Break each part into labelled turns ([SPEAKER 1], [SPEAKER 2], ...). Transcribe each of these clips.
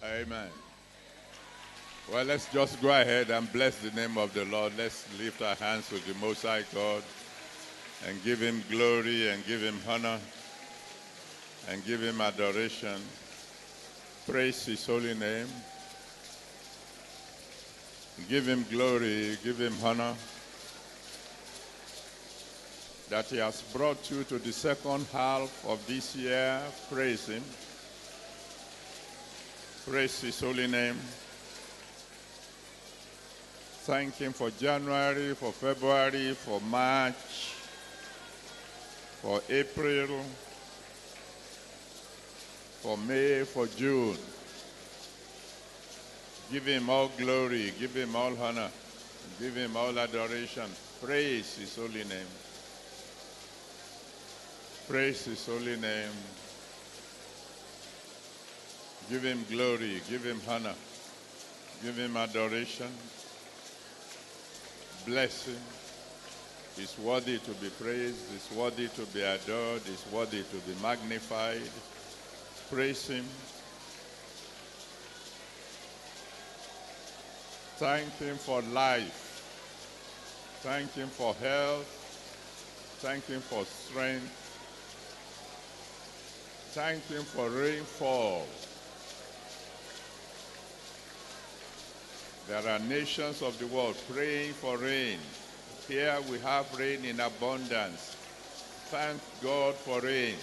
[SPEAKER 1] Amen. Well, let's just go ahead and bless the name of the Lord. Let's lift our hands to the Most High God and give him glory and give him honor and give him adoration. Praise his holy name. Give him glory, give him honor. That he has brought you to the second half of this year. Praise him. Praise his holy name. Thank him for January, for February, for March, for April, for May, for June. Give him all glory, give him all honor, give him all adoration. Praise his holy name. Praise his holy name. Give him glory, give him honor, give him adoration. Bless him. He's worthy to be praised, he's worthy to be adored, he's worthy to be magnified. Praise him. Thank him for life. Thank him for health. Thank him for strength. Thank him for rainfall. There are nations of the world praying for rain. Here we have rain in abundance. Thank God for rain.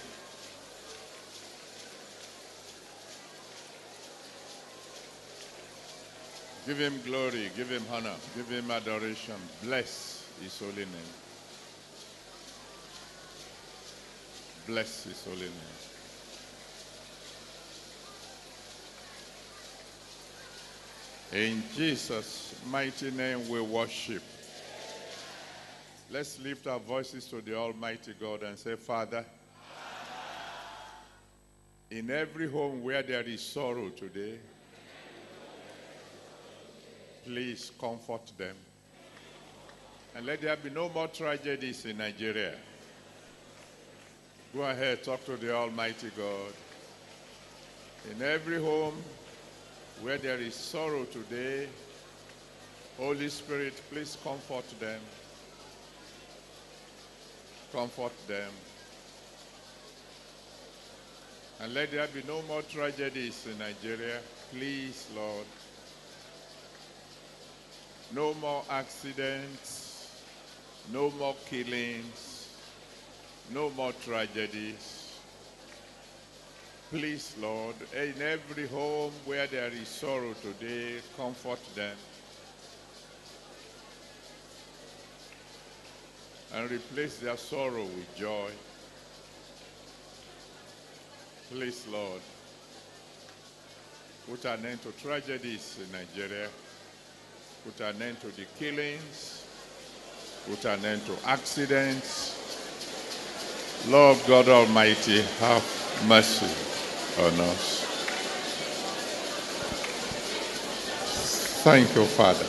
[SPEAKER 1] Give him glory, give him honor, give him adoration. Bless his holy name. Bless his holy name. In Jesus' mighty name we worship. Let's lift our voices to the Almighty God and say, Father, in every home where there is sorrow today, please comfort them. And let there be no more tragedies in Nigeria. Go ahead, talk to the Almighty God. In every home where there is sorrow today, Holy Spirit, please comfort them. Comfort them. And let there be no more tragedies in Nigeria. Please, Lord. No more accidents. No more killings. No more tragedies. Please, Lord, in every home where there is sorrow today, comfort them. And replace their sorrow with joy. Please, Lord, put an end to tragedies in Nigeria. Put an end to the killings. Put an end to accidents. Lord God Almighty, have mercy on us. Thank you, Father.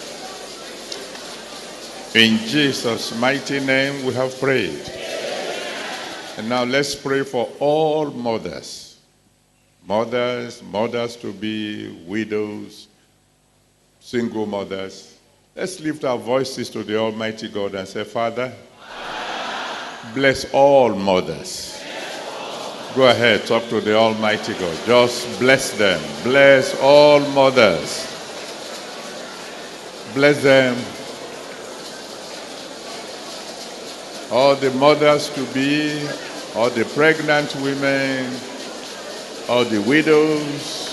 [SPEAKER 1] In Jesus' mighty name we have prayed. And now let's pray for all mothers. Mothers to be, widows, single mothers. Let's lift our voices to the Almighty God and say, Father, bless all mothers. Go ahead, talk to the Almighty God. Just bless them. Bless all mothers. Bless them. All the mothers to be, all the pregnant women, all the widows,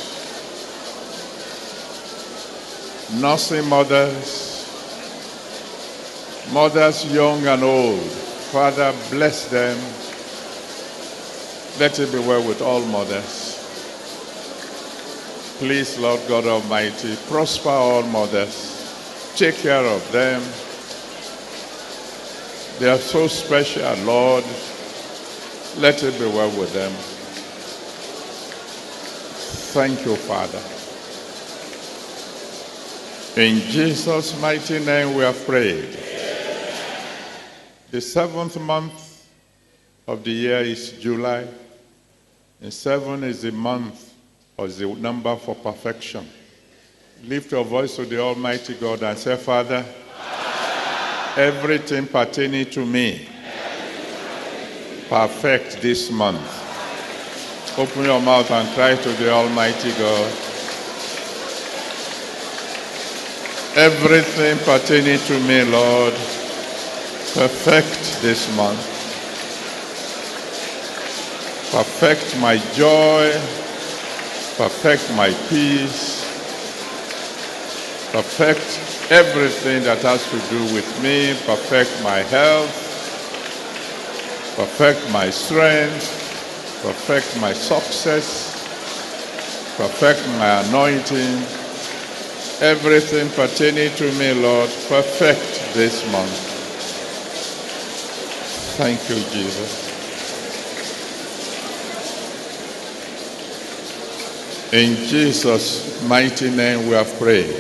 [SPEAKER 1] nursing mothers, mothers young and old. Father, bless them. Let it be well with all mothers. Please, Lord God Almighty, prosper all mothers. Take care of them. They are so special, Lord. Let it be well with them. Thank you, Father. In Jesus' mighty name we have prayed. The 7th month of the year is July. And 7 is the month was the number for perfection. Lift your voice to the Almighty God and say, Father, everything pertaining to me, perfect this month. Open your mouth and cry to the Almighty God. Everything pertaining to me, Lord, perfect this month. Perfect my joy. Perfect my peace. Perfect everything that has to do with me. Perfect my health. Perfect my strength. Perfect my success. Perfect my anointing. Everything pertaining to me, Lord, perfect this month. Thank you, Jesus. In Jesus' mighty name we have prayed.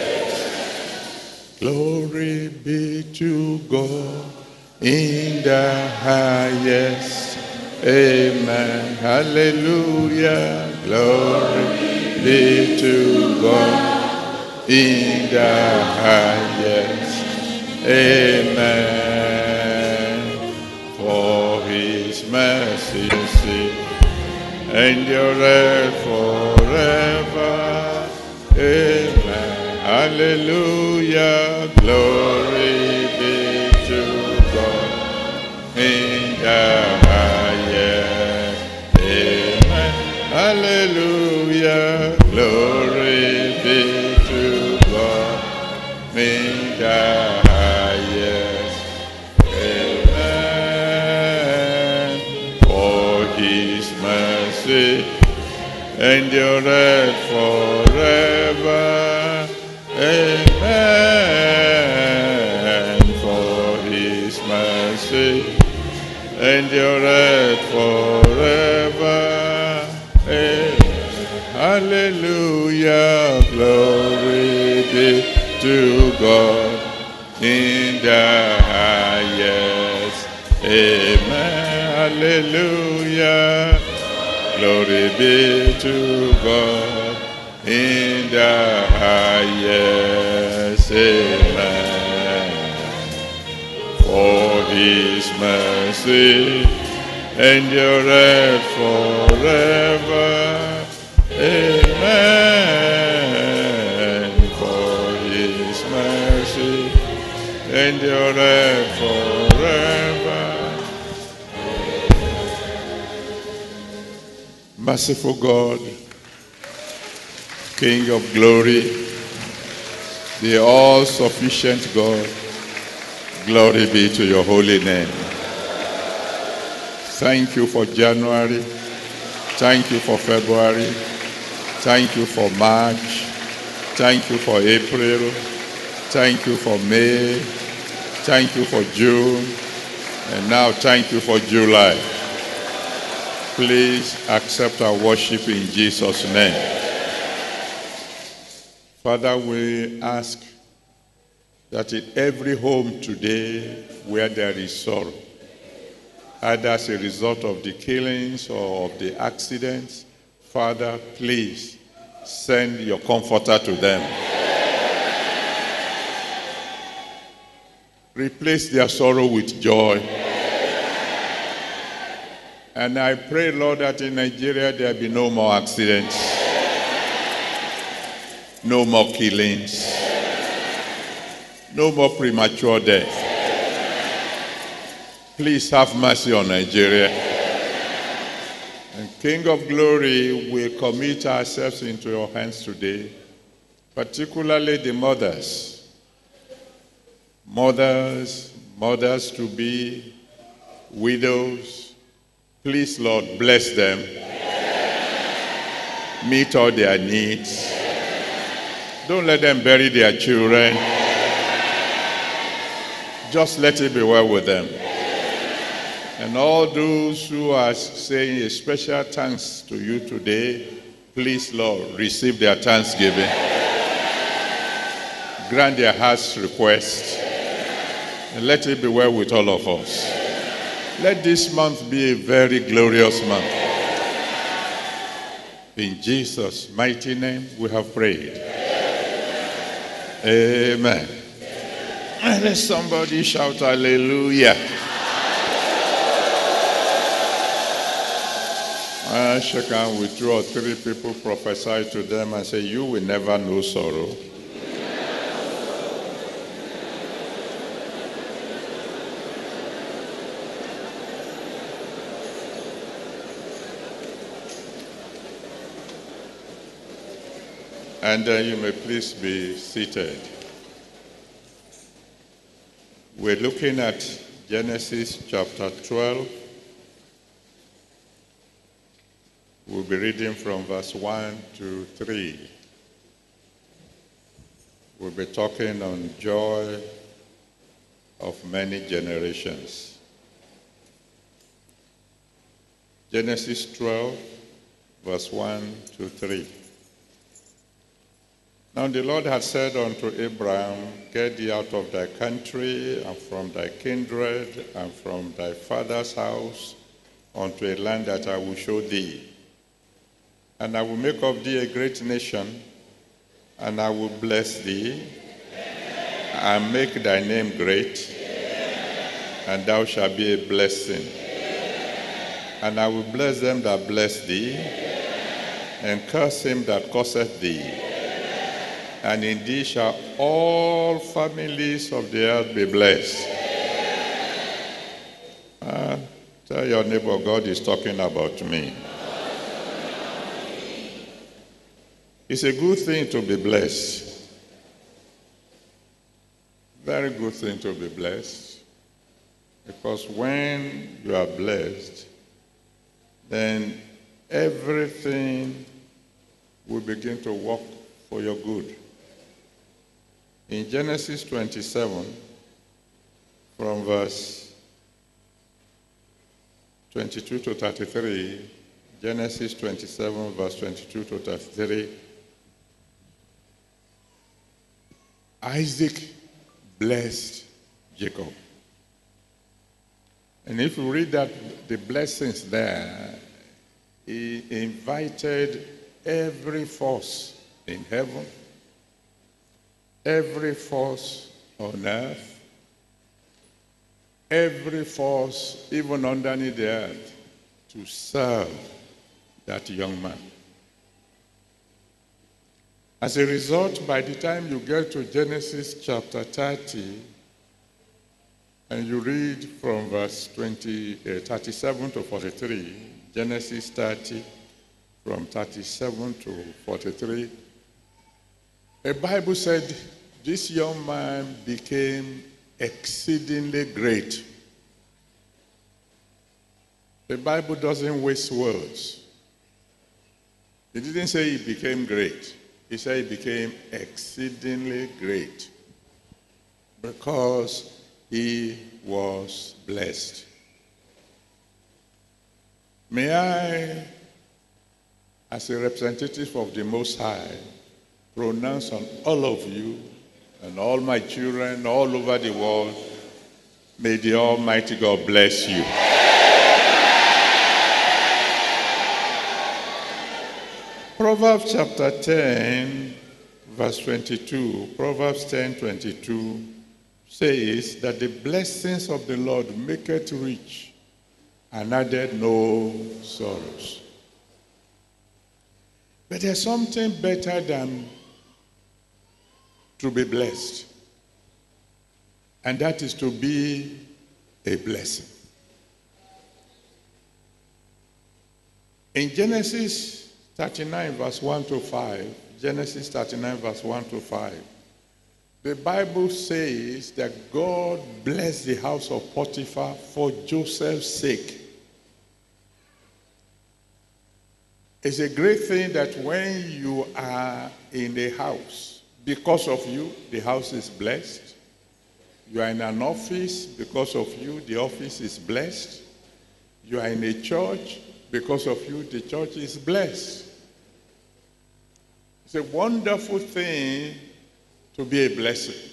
[SPEAKER 1] Glory be to God in the highest. Amen. Hallelujah. Glory be to God in the highest. Amen. For his mercy endureth forever. Amen. Hallelujah. Glory be to God in the highest. Amen. Hallelujah. Glory be to God in the highest. Amen. For his mercy endureth forever. Amen. For his mercy endureth forever. Amen. Hallelujah. Glory be to God in the highest. Amen. Hallelujah. Glory be to God in the highest. Amen. For his mercy endureth forever. Amen. For his mercy endureth forever. Merciful God, King of glory, the all-sufficient God, glory be to your holy name. Thank you for January. Thank you for February. Thank you for March. Thank you for April. Thank you for May. Thank you for June. And now thank you for July. Please accept our worship in Jesus' name. Father, we ask that in every home today where there is sorrow, either as a result of the killings or of the accidents, Father, please send your comforter to them. Replace their sorrow with joy. And I pray, Lord, that in Nigeria there be no more accidents, no more killings, no more premature death. Please have mercy on Nigeria. And King of glory, we commit ourselves into your hands today, particularly the mothers. Mothers to be, widows. Please, Lord, bless them. Meet all their needs. Don't let them bury their children. Just let it be well with them. And all those who are saying a special thanks to you today, please, Lord, receive their thanksgiving. Grant their heart's request. And let it be well with all of us. Let this month be a very glorious month. In Jesus' mighty name we have prayed. Amen. And let somebody shout hallelujah. I shake hands with 2 or 3 people, prophesy to them and say, you will never know sorrow. And you may please be seated. We're looking at Genesis chapter 12. We'll be reading from verse 1 to 3. We'll be talking on joy of many generations. Genesis 12, verse 1 to 3. Now the Lord had said unto Abraham, get thee out of thy country, and from thy kindred, and from thy father's house, unto a land that I will show thee. And I will make of thee a great nation, and I will bless thee, and make thy name great, and thou shalt be a blessing. And I will bless them that bless thee, and curse him that curseth thee. And in thee shall all families of the earth be blessed. Tell your neighbor, God is talking about me. It's a good thing to be blessed. Very good thing to be blessed. Because when you are blessed, then everything will begin to work for your good. In Genesis 27, from verse 22 to 33, Genesis 27, verse 22 to 33, Isaac blessed Jacob. And if you read that, the blessings there, he invited every force in heaven, every force on earth, every force even underneath the earth, to serve that young man. As a result, by the time you get to Genesis chapter 30, and you read from verse 37 to 43, Genesis 30, from 37 to 43, the Bible said this young man became exceedingly great. The Bible doesn't waste words. It didn't say he became great. He said he became exceedingly great because he was blessed. May I, as a representative of the Most High, pronounce on all of you and all my children all over the world, may the Almighty God bless you. Proverbs chapter 10, verse 22, Proverbs 10, 22 says that the blessings of the Lord maketh rich and added no sorrows. But there's something better than to be blessed, and that is to be a blessing. In Genesis 39 verse 1 to 5, Genesis 39 verse 1 to 5, the Bible says that God blessed the house of Potiphar for Joseph's sake. It's a great thing that when you are in a house, because of you, the house is blessed. You are in an office, because of you, the office is blessed. You are in a church, because of you, the church is blessed. It's a wonderful thing to be a blessing.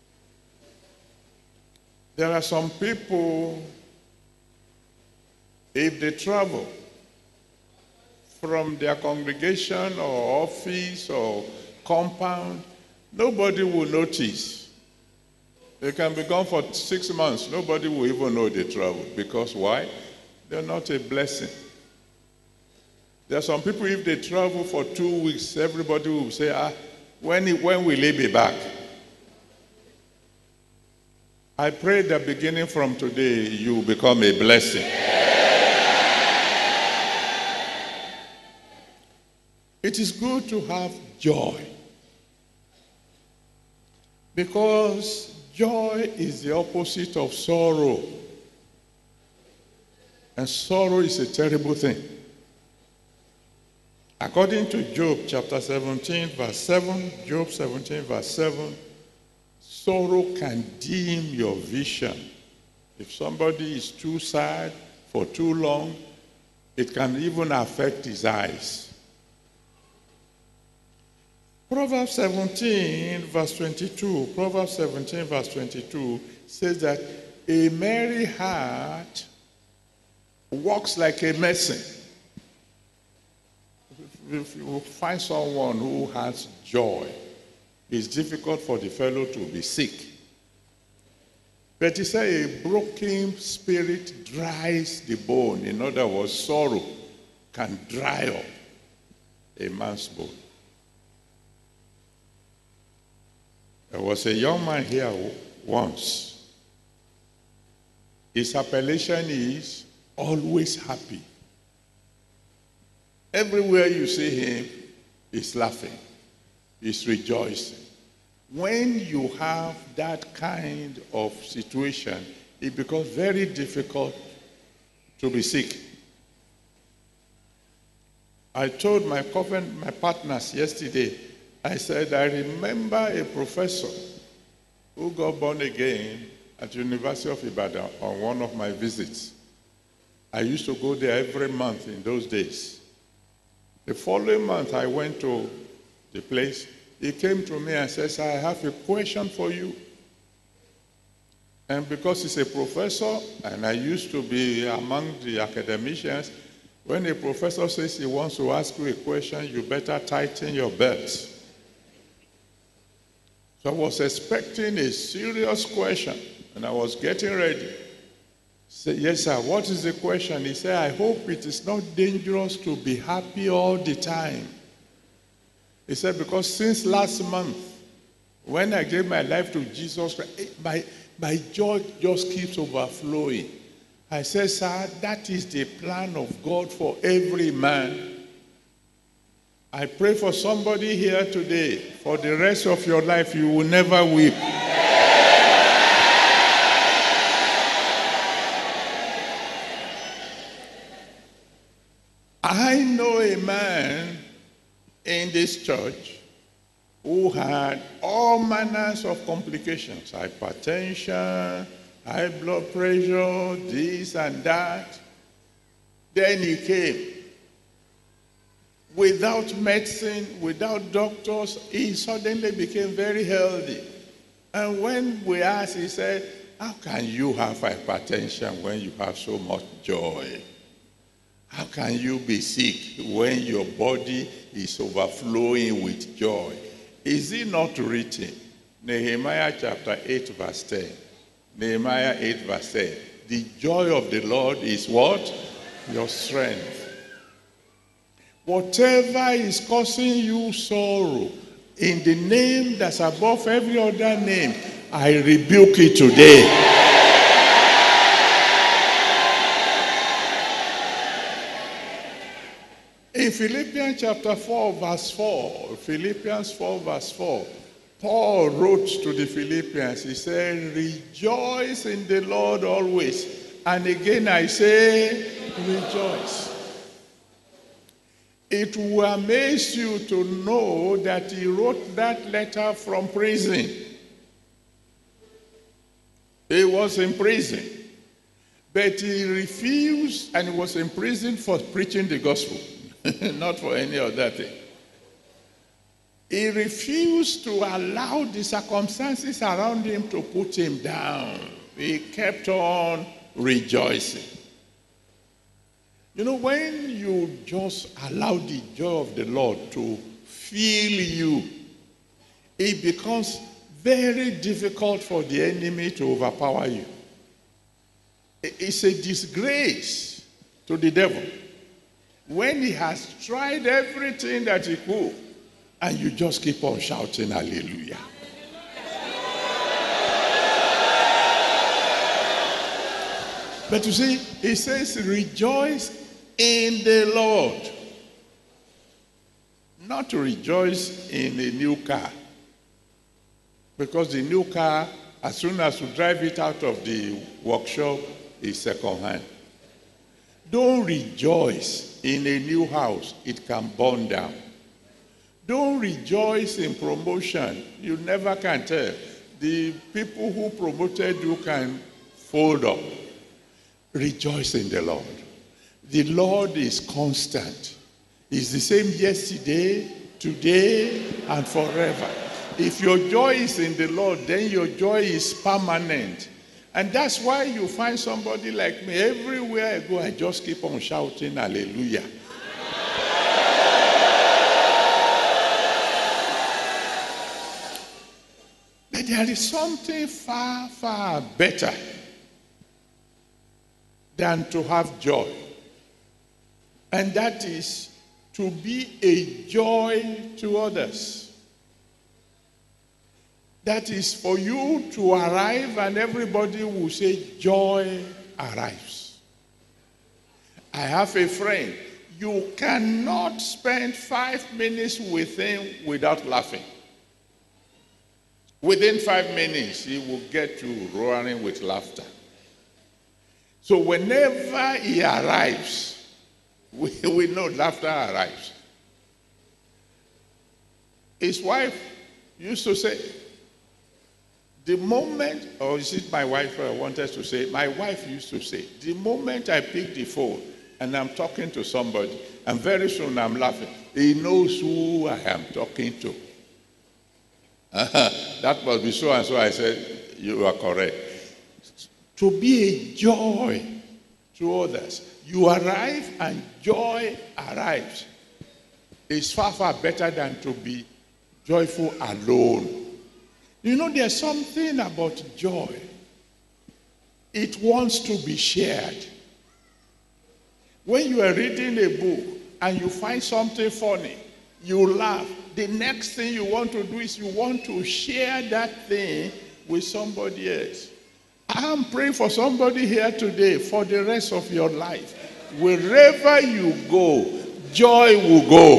[SPEAKER 1] There are some people, if they travel from their congregation or office or compound, nobody will notice. They can be gone for 6 months. Nobody will even know they traveled. Because why? They're not a blessing. There are some people, if they travel for 2 weeks, everybody will say, when will he be back? I pray that beginning from today, you become a blessing. It is good to have joy, because joy is the opposite of sorrow. And sorrow is a terrible thing. According to Job chapter 17, verse 7, Job 17, verse 7, sorrow can dim your vision. If somebody is too sad for too long, it can even affect his eyes. Proverbs 17, verse 22, Proverbs 17, verse 22 says that a merry heart walks like a medicine. If you find someone who has joy, it's difficult for the fellow to be sick. But he said a broken spirit dries the bone. In other words, sorrow can dry up a man's bone. There was a young man here once. His appellation is always happy. Everywhere you see him, he's laughing. He's rejoicing. When you have that kind of situation, it becomes very difficult to be sick. I told my partners yesterday, I said, I remember a professor who got born again at the University of Ibadan on one of my visits. I used to go there every month in those days. The following month, I went to the place. He came to me and says, I have a question for you. And because he's a professor, and I used to be among the academicians, when a professor says he wants to ask you a question, you better tighten your belt. So I was expecting a serious question, and I was getting ready. I said, yes, sir, what is the question? He said, I hope it is not dangerous to be happy all the time. He said, because since last month, when I gave my life to Jesus Christ, my joy just keeps overflowing. I said, sir, that is the plan of God for every man. I pray for somebody here today, for the rest of your life, you will never weep. I know a man in this church who had all manners of complications, hypertension, high blood pressure, this and that. Then he came. Without medicine, without doctors, he suddenly became very healthy. And when we asked, he said, how can you have hypertension when you have so much joy? How can you be sick when your body is overflowing with joy? Is it not written? Nehemiah chapter 8 verse 10. Nehemiah 8 verse 10. The joy of the Lord is what? Your strength. Whatever is causing you sorrow, in the name that's above every other name, I rebuke it today. In Philippians chapter 4 verse 4, Philippians 4 verse 4, Paul wrote to the Philippians, he said, rejoice in the Lord always. And again I say, rejoice. It will amaze you to know that he wrote that letter from prison. He was in prison. But he refused, and he was in prison for preaching the gospel, not for any other thing. He refused to allow the circumstances around him to put him down. He kept on rejoicing. You know, when you just allow the joy of the Lord to fill you, it becomes very difficult for the enemy to overpower you. It's a disgrace to the devil when he has tried everything that he could, and you just keep on shouting hallelujah. But you see, he says, rejoice in the Lord. Not to rejoice in a new car. Because the new car, as soon as you drive it out of the workshop, is second hand. Don't rejoice in a new house. It can burn down. Don't rejoice in promotion. You never can tell. The people who promoted you can fold up. Rejoice in the Lord. The Lord is constant. He's the same yesterday, today, and forever. If your joy is in the Lord, then your joy is permanent. And that's why you find somebody like me, everywhere I go, I just keep on shouting hallelujah. But there is something far, far better than to have joy. And that is to be a joy to others. That is for you to arrive and everybody will say, joy arrives. I have a friend. You cannot spend 5 minutes with him without laughing. Within 5 minutes, he will get you roaring with laughter. So whenever he arrives, we know laughter arrives. His wife used to say, the moment, or is it my wife I wanted to say, my wife used to say, the moment I pick the phone and I'm talking to somebody, and very soon I'm laughing, he knows who I am talking to. That must be so and so. I said, you are correct. To be a joy to others. You arrive and joy arrives. It's far, far better than to be joyful alone. You know, there's something about joy. It wants to be shared. When you are reading a book and you find something funny, you laugh. The next thing you want to do is you want to share that thing with somebody else. I'm praying for somebody here today for the rest of your life. Wherever you go, joy will go.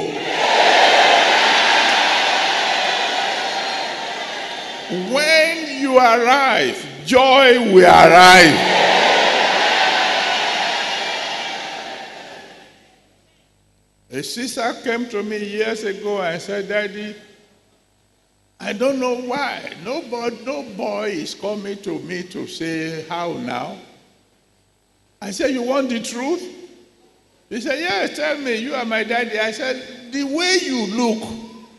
[SPEAKER 1] When you arrive, joy will arrive. A sister came to me years ago and said, Daddy, I don't know why. No boy is coming to me to say, how now? I said, you want the truth? He said, yes, tell me, you are my daddy. I said, the way you look.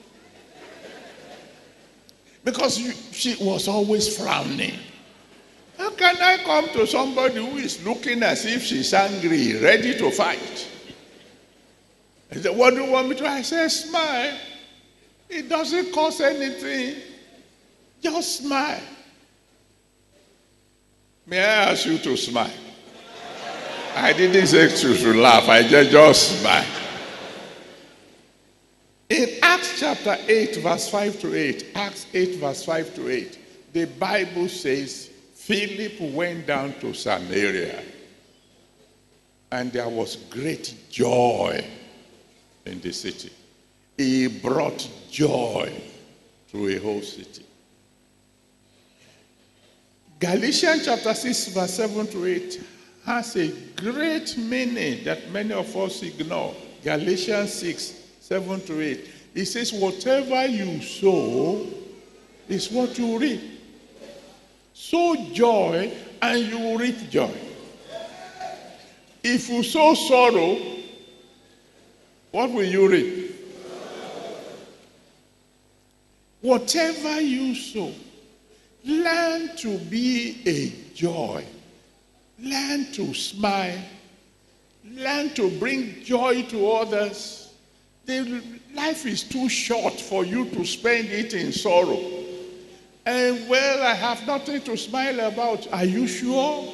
[SPEAKER 1] Because she was always frowning. How can I come to somebody who is looking as if she's angry, ready to fight? He said, what do you want me to do? I said, smile. It doesn't cost anything. Just smile. May I ask you to smile? I didn't say you should laugh. I just smile. In Acts chapter 8, verse 5 to 8, Acts 8, verse 5 to 8, the Bible says, Philip went down to Samaria, and there was great joy in the city. He brought joy to a whole city. Galatians chapter 6, verse 7 to 8 has a great meaning that many of us ignore. Galatians 6, 7 to 8. It says, whatever you sow is what you reap. Sow joy and you will reap joy. If you sow sorrow, what will you reap? Whatever you sow, learn to be a joy. Learn to smile. Learn to bring joy to others. Life is too short for you to spend it in sorrow. And well, I have nothing to smile about. Are you sure?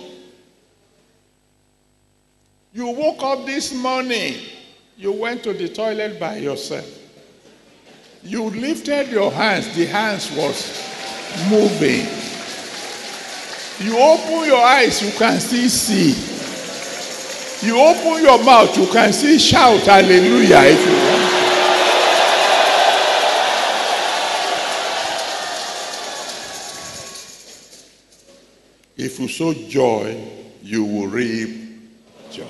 [SPEAKER 1] You woke up this morning. You went to the toilet by yourself. You lifted your hands. The hands was moving. You open your eyes, you can still see. You open your mouth, you can still shout hallelujah if you want. If you sow joy, you will reap joy.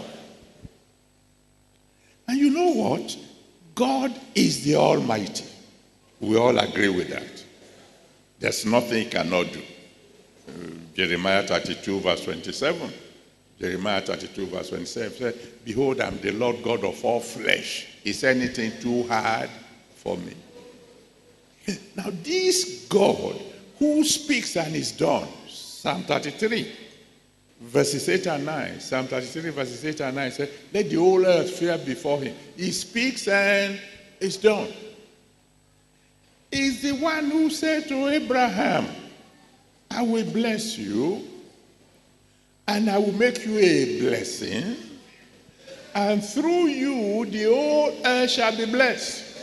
[SPEAKER 1] And you know what? God is the Almighty. We all agree with that. There's nothing he cannot do. Jeremiah 32 verse 27. Jeremiah 32 verse 27 said, behold, I'm the Lord God of all flesh. Is anything too hard for me? Now this God who speaks and is done, Psalm 33 verses 8 and 9. Psalm 33 verses 8 and 9 said, let the whole earth fear before him. He speaks and it's done. He's the one who said to Abraham, I will bless you, and I will make you a blessing, and through you the whole earth shall be blessed.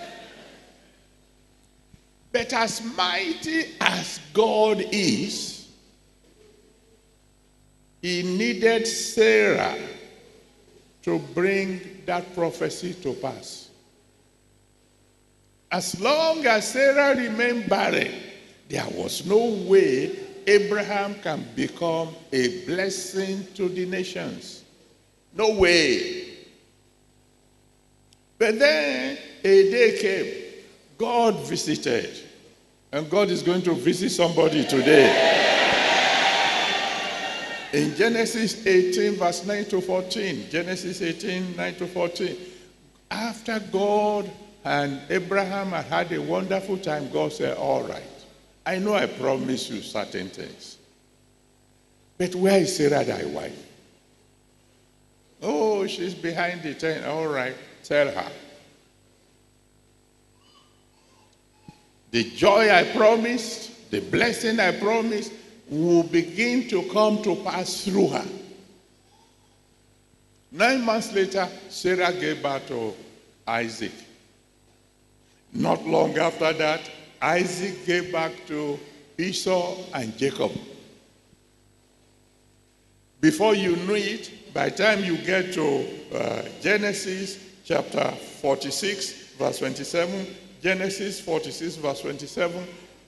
[SPEAKER 1] But as mighty as God is, he needed Sarah to bring that prophecy to pass. As long as Sarah remained barren, there was no way Abraham can become a blessing to the nations. No way. But then a day came. God visited. And God is going to visit somebody today. In Genesis 18 verse 9 to 14. Genesis 18, 9 to 14. After God and Abraham had a wonderful time, God said, all right. I know I promised you certain things. But where is Sarah, thy wife? Oh, she's behind the tent. All right, tell her. The joy I promised, the blessing I promised, will begin to come to pass through her. 9 months later, Sarah gave birth to Isaac. Not long after that, Isaac gave back to Esau and Jacob. Before you knew it, by the time you get to Genesis chapter 46, verse 27, Genesis 46, verse 27,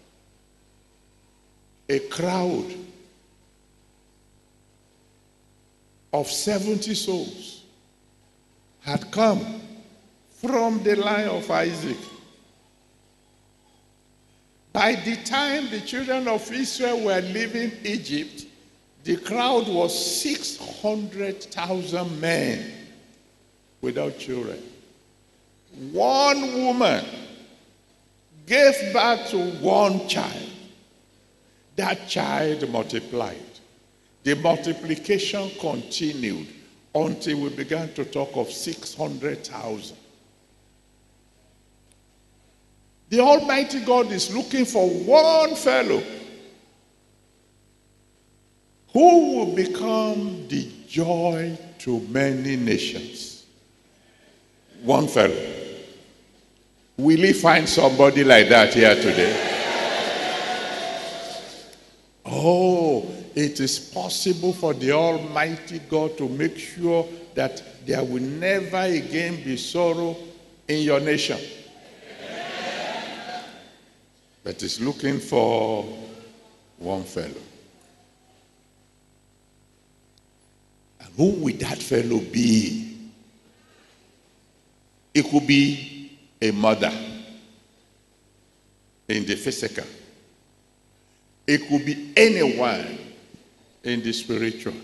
[SPEAKER 1] a crowd of 70 souls had come from the line of Isaac. By the time the children of Israel were leaving Egypt, the crowd was 600,000 men without children. One woman gave birth to one child. That child multiplied. The multiplication continued until we began to talk of 600,000. The Almighty God is looking for one fellow who will become the joy to many nations. One fellow. Will he find somebody like that here today? Oh, it is possible for the Almighty God to make sure that there will never again be sorrow in your nation. But is looking for one fellow. And who will that fellow be? It could be a mother in the physical. It could be anyone in the spiritual.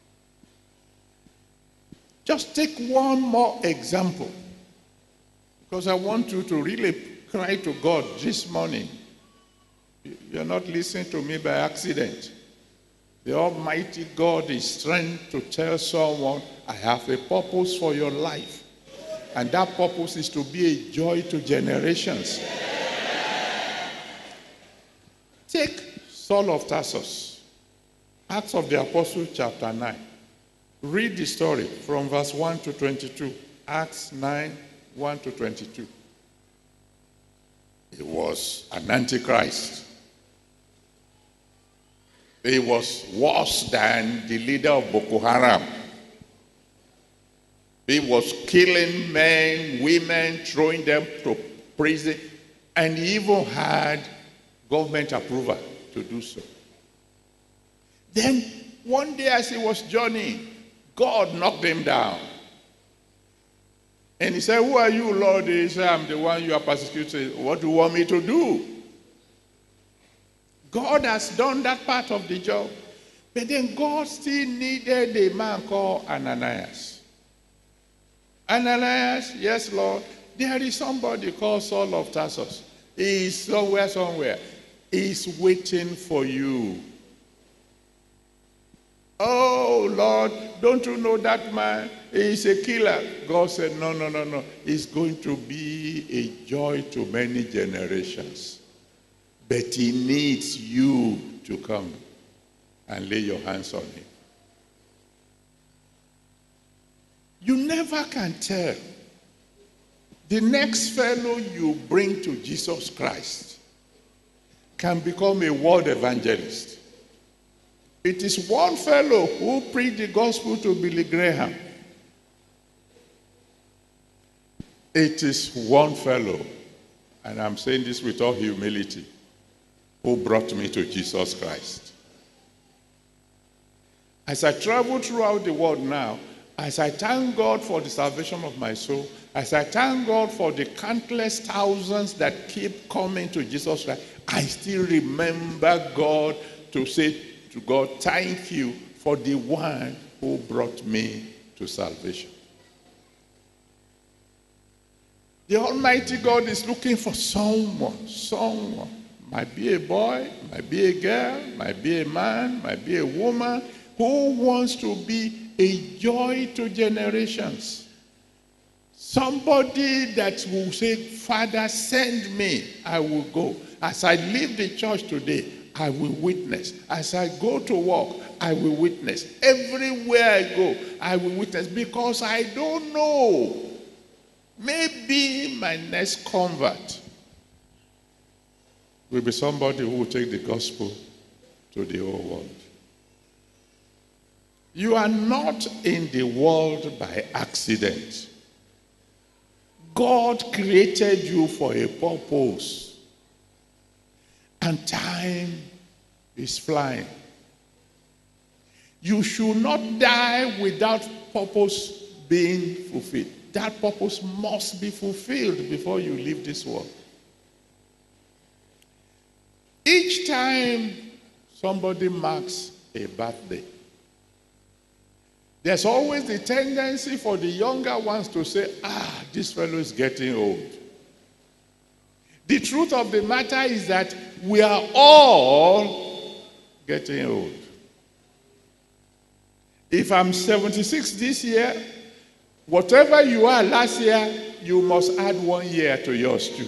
[SPEAKER 1] Just take one more example, because I want you to really cry to God this morning. You're not listening to me by accident. The Almighty God is trying to tell someone, I have a purpose for your life. And that purpose is to be a joy to generations. Take Saul of Tarsus, Acts of the Apostles chapter 9. Read the story from verse 1 to 22. Acts 9, 1 to 22. He was an antichrist. He was worse than the leader of Boko Haram. He was killing men, women, throwing them to prison, and he even had government approval to do so. Then one day as he was journeying, God knocked him down. And he said, who are you, Lord? He said, I'm the one you are persecuting. What do you want me to do? God has done that part of the job. But then God still needed a man called Ananias. Ananias, yes, Lord. There is somebody called Saul of Tarsus. He is somewhere. He's waiting for you. Oh, Lord, don't you know that man? He's a killer. God said, no. He's going to be a joy to many generations. But he needs you to come and lay your hands on him. You never can tell. The next fellow you bring to Jesus Christ can become a world evangelist. It is one fellow who preached the gospel to Billy Graham. It is one fellow, and I'm saying this with all humility, who brought me to Jesus Christ. As I travel throughout the world now, as I thank God for the salvation of my soul, as I thank God for the countless thousands that keep coming to Jesus Christ, I still remember God to say to God, thank you for the one who brought me to salvation. The Almighty God is looking for someone. Might be a boy, might be a girl, might be a man, might be a woman, who wants to be a joy to generations. Somebody that will say, Father, send me, I will go. As I leave the church today, I will witness. As I go to work, I will witness. Everywhere I go, I will witness, because I don't know. Maybe my next convert will be somebody who will take the gospel to the whole world. You are not in the world by accident. God created you for a purpose. And time is flying. You should not die without purpose being fulfilled. That purpose must be fulfilled before you leave this world. Each time somebody marks a birthday, there's always the tendency for the younger ones to say, this fellow is getting old. The truth of the matter is that we are all getting old. If I'm 76 this year, whatever you are last year, you must add 1 year to yours too.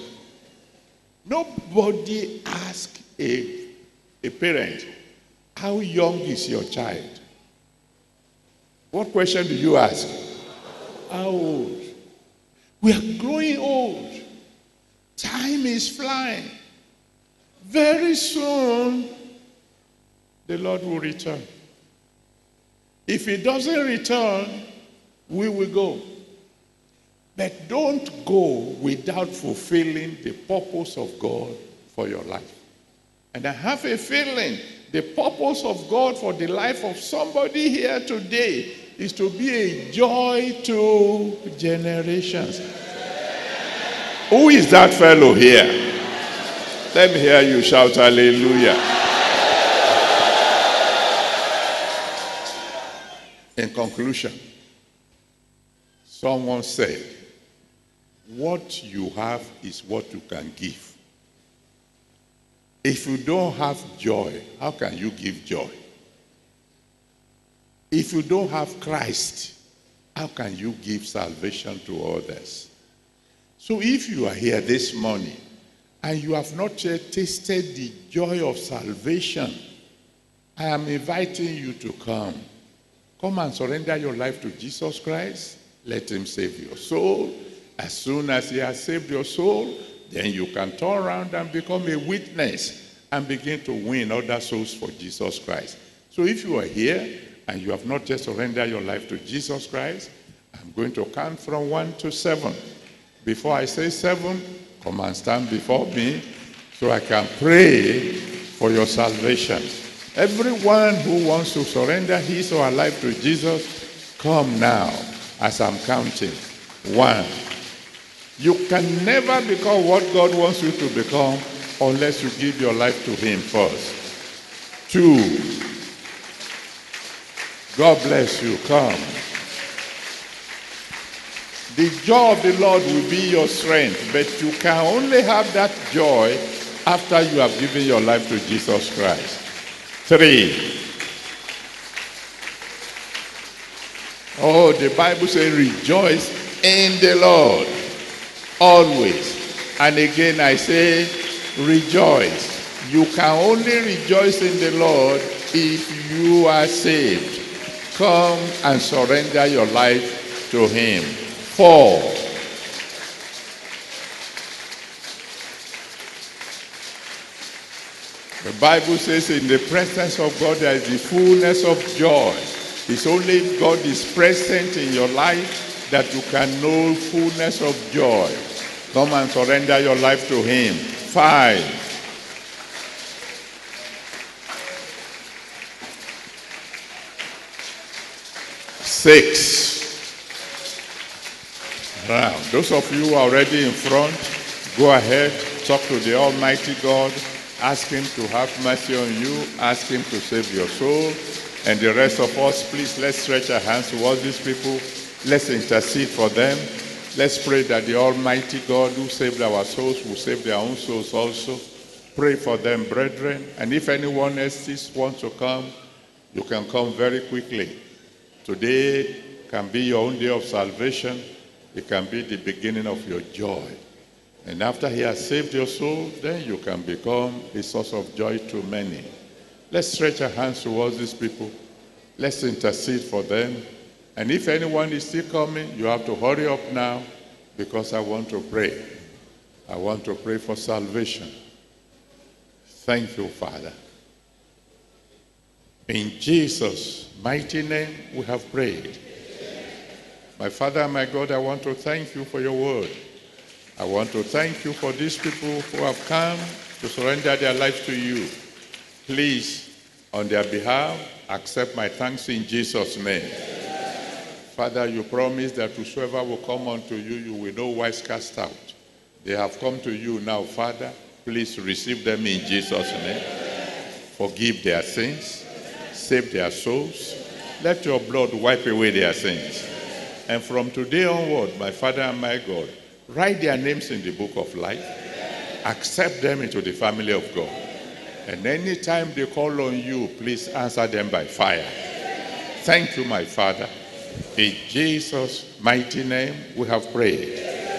[SPEAKER 1] Nobody asks a parent, how young is your child? What question do you ask? How old? We are growing old. Time is flying. Very soon, the Lord will return. If he doesn't return, we will go. But don't go without fulfilling the purpose of God for your life. And I have a feeling the purpose of God for the life of somebody here today is to be a joy to generations. Who is that fellow here? Let me hear you shout hallelujah. In conclusion, someone said, what you have is what you can give. If you don't have joy, how can you give joy? If you don't have Christ, how can you give salvation to others? So if you are here this morning and you have not yet tasted the joy of salvation, I am inviting you to come. Come and surrender your life to Jesus Christ. Let him save your soul. As soon as he has saved your soul, then you can turn around and become a witness and begin to win other souls for Jesus Christ. So if you are here and you have not yet surrendered your life to Jesus Christ, I'm going to count from 1 to 7. Before I say 7, come and stand before me so I can pray for your salvation. Everyone who wants to surrender his or her life to Jesus, come now as I'm counting. 1. You can never become what God wants you to become unless you give your life to him first. 2. God bless you. Come. The joy of the Lord will be your strength, but you can only have that joy after you have given your life to Jesus Christ. 3. Oh, the Bible says, rejoice in the Lord always. And again I say, rejoice. You can only rejoice in the Lord if you are saved. Come and surrender your life to him. 4. The Bible says in the presence of God there is the fullness of joy. It's only if God is present in your life that you can know fullness of joy. Come and surrender your life to him. 5. 6. Now, those of you who are already in front, go ahead, talk to the Almighty God, ask him to have mercy on you, ask him to save your soul. And the rest of us, please, let's stretch our hands towards these people. Let's intercede for them. Let's pray that the Almighty God who saved our souls will save their own souls also. Pray for them, brethren. And if anyone else wants to come, you can come very quickly. Today can be your own day of salvation. It can be the beginning of your joy. And after he has saved your soul, then you can become a source of joy to many. Let's stretch our hands towards these people. Let's intercede for them. And if anyone is still coming, you have to hurry up now because I want to pray. I want to pray for salvation. Thank you, Father. In Jesus' mighty name we have prayed. My Father and my God, I want to thank you for your word. I want to thank you for these people who have come to surrender their lives to you. Please, on their behalf, accept my thanks in Jesus' name. Father, you promised that whosoever will come unto you, you will no wise cast out. They have come to you now, Father. Please receive them in Jesus' name. Forgive their sins. Save their souls. Let your blood wipe away their sins. And from today onward, my Father and my God, write their names in the book of life. Accept them into the family of God. And anytime they call on you, please answer them by fire. Thank you, my Father. In Jesus' mighty name, we have prayed.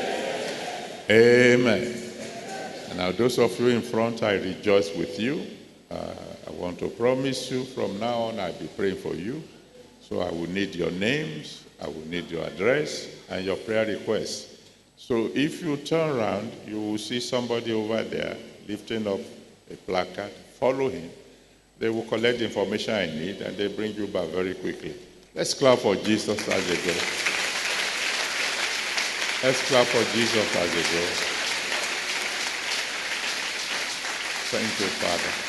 [SPEAKER 1] Amen. And now those of you in front, I rejoice with you. I want to promise you from now on, I'll be praying for you. So I will need your names. I will need your address and your prayer requests. So if you turn around, you will see somebody over there lifting up a placard. Follow him. They will collect the information I need and they bring you back very quickly. Let's clap for Jesus as they go. Let's clap for Jesus as they go. Thank you, Father.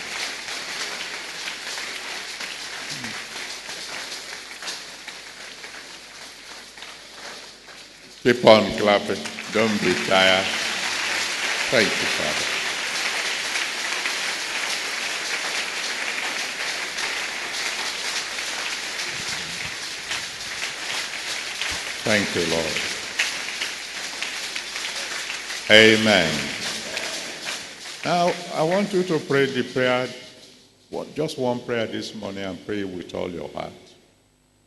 [SPEAKER 1] Keep on clapping. Don't be tired. Thank you, Father. Thank you, Lord. Amen. Now, I want you to pray the prayer, just one prayer this morning, and pray with all your heart.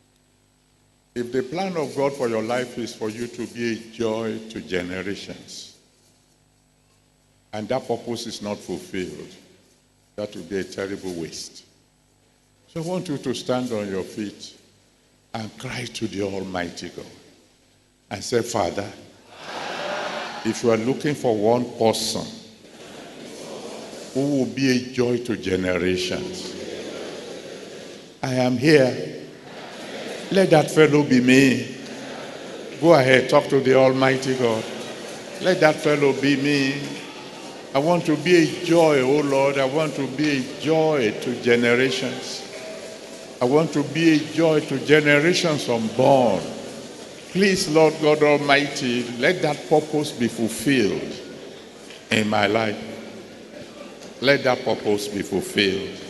[SPEAKER 1] If the plan of God for your life is for you to be a joy to generations, and that purpose is not fulfilled, that will be a terrible waste. So I want you to stand on your feet and cry to the Almighty God and say, Father, if you are looking for one person who will be a joy to generations, I am here. Let that fellow be me. Go ahead, talk to the Almighty God. Let that fellow be me. I want to be a joy, oh Lord. I want to be a joy to generations. I want to be a joy to generations unborn. Please, Lord God Almighty, let that purpose be fulfilled in my life. Let that purpose be fulfilled.